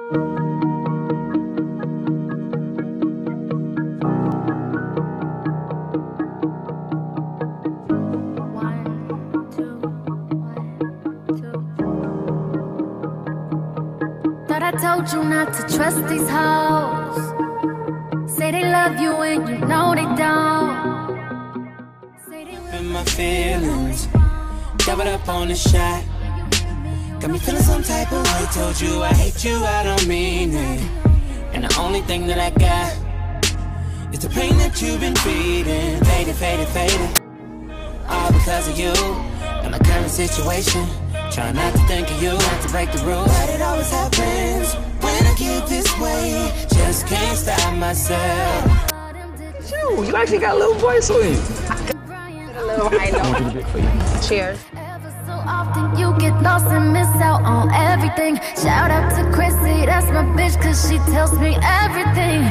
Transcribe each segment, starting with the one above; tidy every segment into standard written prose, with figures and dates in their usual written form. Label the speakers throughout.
Speaker 1: I told you not to trust these hoes. Say they love you and you know they don't.
Speaker 2: In my feelings, doubled up on the shot. Got me feeling some type of way. Told you I hate you, I don't mean it. And the only thing that I got is the pain that you've been feeding. Faded, faded, faded. All because of you and my current situation. Try not to think of you, not to break the rules. But it always happens when I get this way. Just can't stop myself.
Speaker 3: You actually got a little voice on you.
Speaker 4: A little high note. Cheers.
Speaker 1: Ever so often you get lost and miss out on everything. Shout out to Chrissy, that's my bitch, cause she tells me everything.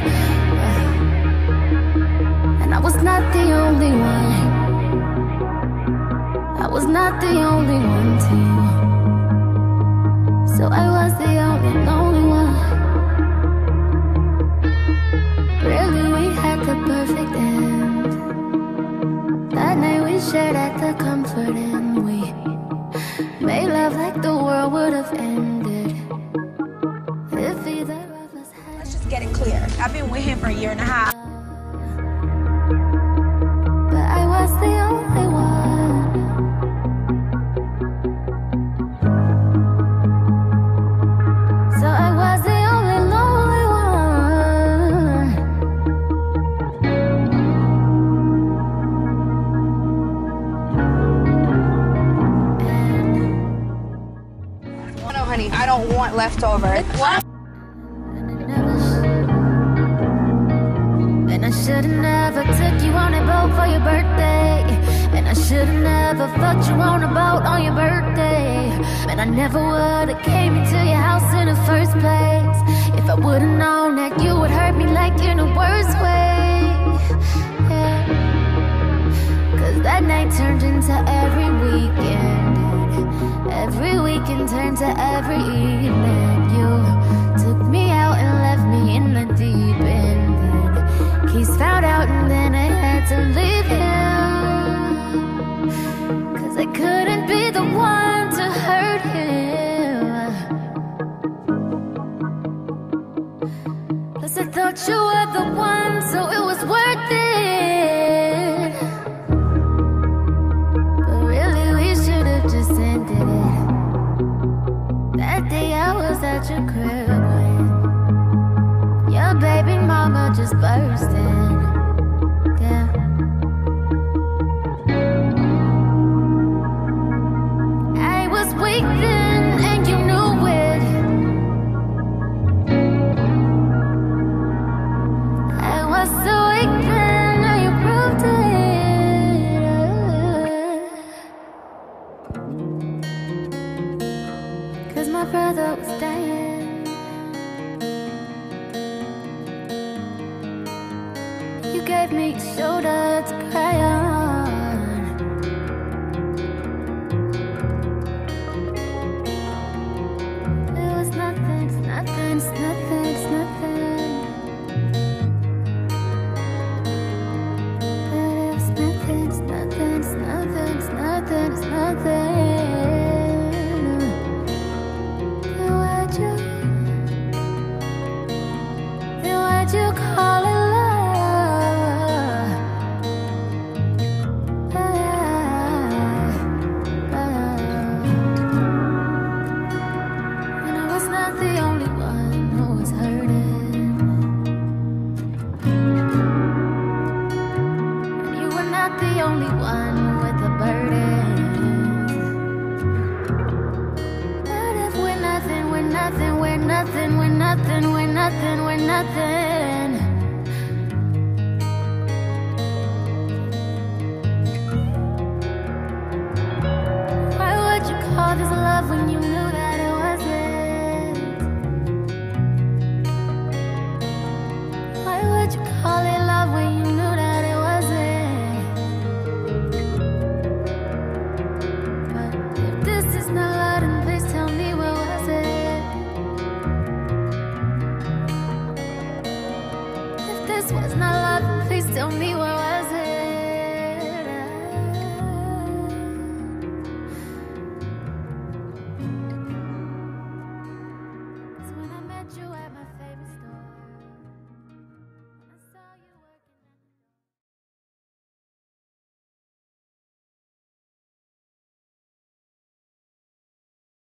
Speaker 1: And I was not the only one. I was not the only one to you. So I was the only one. Really, we had the perfect end. That night we shared at the comfort and we made love like the world would have ended if either of us had.
Speaker 4: Let's just get it clear. I've been with him for a year and a half.
Speaker 1: But I was the only one. So I was the only lonely one.
Speaker 4: Oh no, honey, I don't want leftovers. What?
Speaker 1: And I should've never took you on a boat for your birthday. And I should've never fucked you on a boat on your birthday. And I never would've came into your house in the first place if I would've known that you would hurt me like in the worst way. Yeah. Cause that night turned into every weekend. Every weekend turned to every evening. You took me out and left me in the deep end. Then Keys found out and then I had to leave him. Cause I couldn't be the one to hurt him. Plus I thought you were the one, so it was worth it. But really we should've just ended it. That day I was at your crib when your baby mama just burst in. Yeah. I was weak then and you knew it. I was so weak then, now you proved it. Cause my brother was dying. You gave me a shoulder to cry on. It was nothing, it's nothing, it's nothing, it's nothing. But it was nothing, it's nothing, it's nothing, it's nothing, it's nothing. Then why'd you call it love? And I was not the only one who was hurting. And you were not the only one with the burden. But if we're nothing, we're nothing, we're nothing, we're nothing, we're nothing, we're nothing. Why would you call this love when you knew